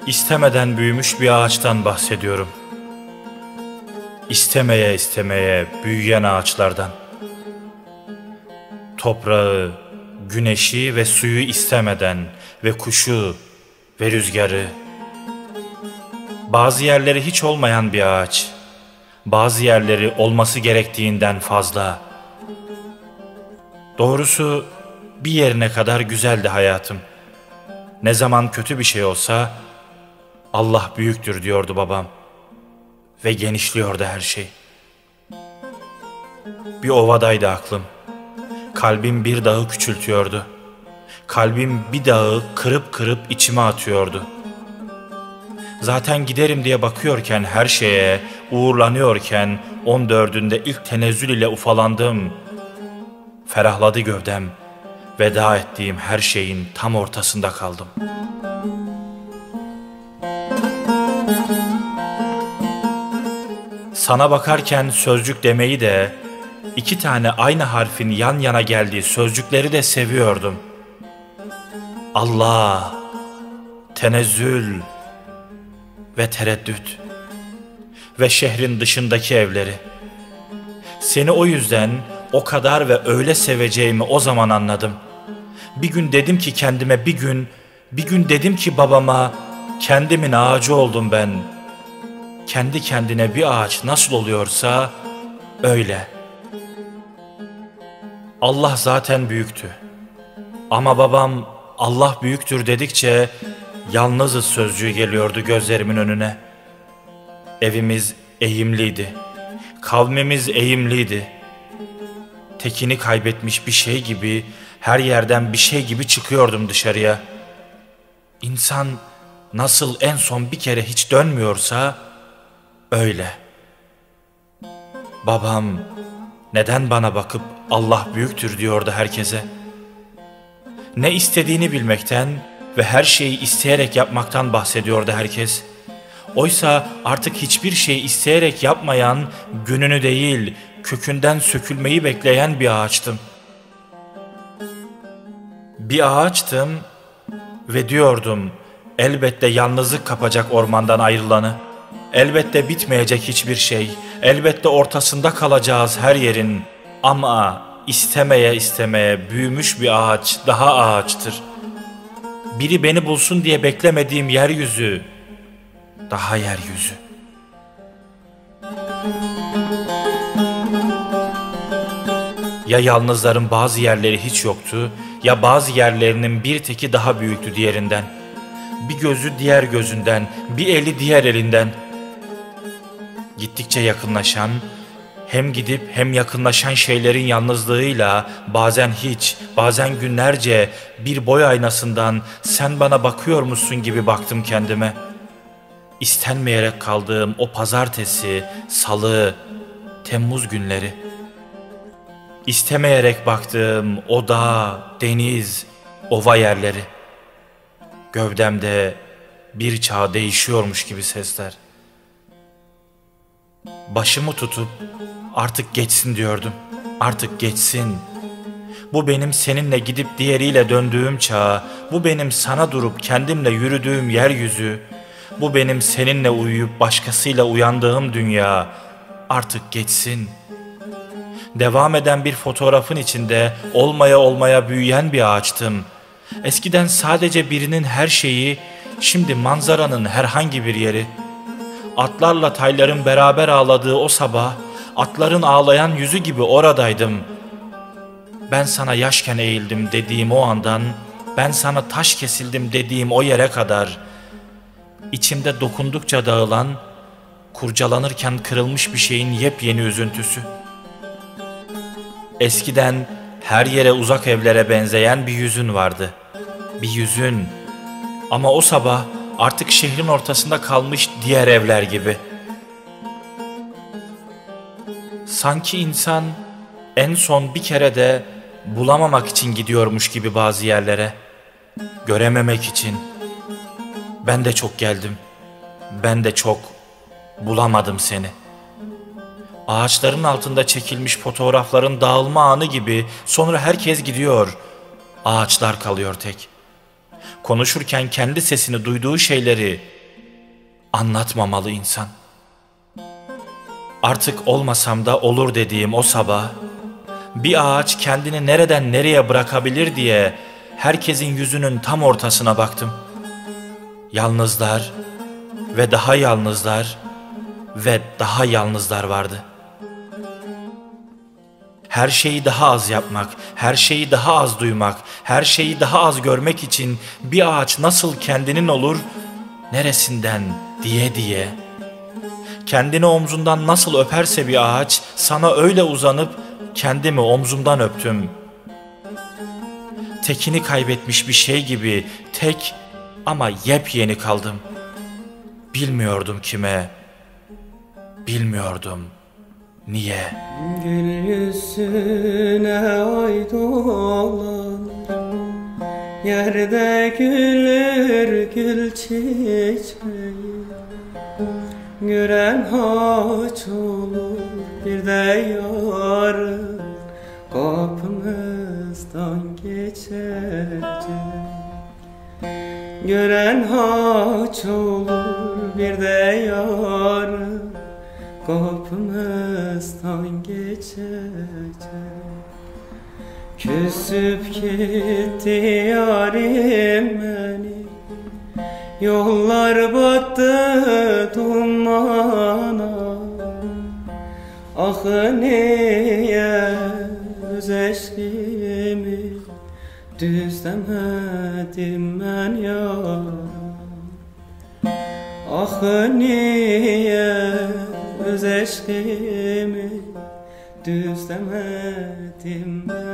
İstemeden büyümüş bir ağaçtan bahsediyorum. İstemeye istemeye büyüyen ağaçlardan. Toprağı, güneşi ve suyu istemeden ve kuşu ve rüzgarı. Bazı yerleri hiç olmayan bir ağaç. Bazı yerleri olması gerektiğinden fazla. Doğrusu bir yerine kadar güzeldi hayatım. Ne zaman kötü bir şey olsa Allah büyüktür diyordu babam. Ve genişliyordu her şey. Bir ovadaydı aklım. Kalbim bir dağı küçültüyordu. Kalbim bir dağı kırıp kırıp içime atıyordu. Zaten giderim diye bakıyorken her şeye, uğurlanıyorken 14'ünde ilk tenezzül ile ufalandım. Ferahladı gövdem. Veda ettiğim her şeyin tam ortasında kaldım. Sana bakarken sözcük demeyi de, iki tane aynı harfin yan yana geldiği sözcükleri de seviyordum. Allah, tenezzül ve tereddüt ve şehrin dışındaki evleri. Seni o yüzden o kadar ve öyle seveceğimi o zaman anladım. Bir gün dedim ki kendime bir gün dedim ki babama, kendimin ağacı oldum ben. Kendi kendine bir ağaç nasıl oluyorsa öyle. Allah zaten büyüktü. Ama babam Allah büyüktür dedikçe yalnızız sözcüğü geliyordu gözlerimin önüne. Evimiz eğimliydi. Kavmimiz eğimliydi. Tekini kaybetmiş bir şey gibi, her yerden bir şey gibi çıkıyordum dışarıya. İnsan nasıl en son bir kere hiç dönmüyorsa öyle. Babam neden bana bakıp Allah büyüktür diyordu herkese. Ne istediğini bilmekten ve her şeyi isteyerek yapmaktan bahsediyordu herkes. Oysa artık hiçbir şey isteyerek yapmayan, gününü değil, kökünden sökülmeyi bekleyen bir ağaçtım. Bir ağaçtım ve diyordum, elbette yalnızlık kapacak ormandan ayrılanı. Elbette bitmeyecek hiçbir şey, elbette ortasında kalacağız her yerin. Ama istemeye istemeye büyümüş bir ağaç daha ağaçtır. Biri beni bulsun diye beklemediğim yeryüzü, daha yeryüzü. Ya yalnızların bazı yerleri hiç yoktu, ya bazı yerlerinin bir teki daha büyüktü diğerinden. Bir gözü diğer gözünden, bir eli diğer elinden. Gittikçe yakınlaşan, hem gidip hem yakınlaşan şeylerin yalnızlığıyla bazen hiç, bazen günlerce bir boy aynasından sen bana bakıyor musun gibi baktım kendime. İstenmeyerek kaldığım o pazartesi, salı, Temmuz günleri. İstemeyerek baktığım o dağ, deniz, ova yerleri. Gövdemde bir çağ değişiyormuş gibi sesler. Başımı tutup artık geçsin diyordum. Artık geçsin. Bu benim seninle gidip diğeriyle döndüğüm çağ. Bu benim sana durup kendimle yürüdüğüm yeryüzü. Bu benim seninle uyuyup başkasıyla uyandığım dünya. Artık geçsin. Devam eden bir fotoğrafın içinde olmaya olmaya büyüyen bir ağaçtım. Eskiden sadece birinin her şeyi, şimdi manzaranın herhangi bir yeri. Atlarla tayların beraber ağladığı o sabah, atların ağlayan yüzü gibi oradaydım. Ben sana yaşken eğildim dediğim o andan, ben sana taş kesildim dediğim o yere kadar, içimde dokundukça dağılan, kurcalanırken kırılmış bir şeyin yepyeni üzüntüsü. Eskiden her yere uzak evlere benzeyen bir yüzün vardı. Bir yüzün. Ama o sabah artık şehrin ortasında kalmış diğer evler gibi. Sanki insan en son bir kere de bulamamak için gidiyormuş gibi bazı yerlere. Görememek için. Ben de çok geldim. Ben de çok bulamadım seni. Ağaçların altında çekilmiş fotoğrafların dağılma anı gibi sonra herkes gidiyor. Ağaçlar kalıyor tek. Konuşurken kendi sesini duyduğu şeyleri anlatmamalı insan. Artık olmasam da olur dediğim o sabah, bir ağaç kendini nereden nereye bırakabilir diye herkesin yüzünün tam ortasına baktım. Yalnızlar ve daha yalnızlar ve daha yalnızlar vardı. Her şeyi daha az yapmak, her şeyi daha az duymak, her şeyi daha az görmek için bir ağaç nasıl kendinin olur, neresinden diye. Kendini omzundan nasıl öperse bir ağaç, sana öyle uzanıp kendimi omzumdan öptüm. Tekini kaybetmiş bir şey gibi tek ama yepyeni kaldım. Bilmiyordum kime, bilmiyordum niye. Gül yüzüne ay dolanır, yerde gülür gül çiçeği. Gören haç olur bir de yarın kapımızdan geçecek. Gören haç olur bir de yarın kapımızdan geçecek. Küsüp gitti yarim beni, yollar battı dumana. Ah niye öz eşkimi düzlemedim ben ya. Ah niye öz eşkimi düzlemedim ben.